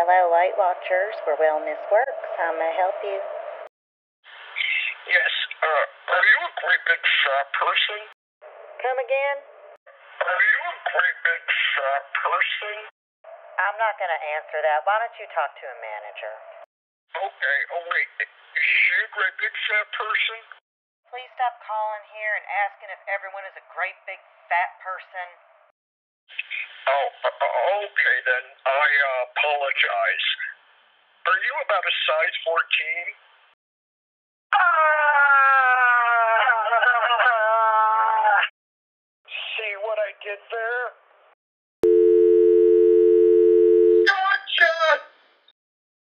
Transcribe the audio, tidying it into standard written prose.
Hello, Weight Watchers, where wellness works. How may I help you? Yes, are you a great big fat person? Come again? Are you a great big fat person? I'm not going to answer that. Why don't you talk to a manager? Okay, oh wait, is she a great big fat person? Please stop calling here and asking if everyone is a great big fat person. Oh, okay then, I apologize. Are you about a size 14?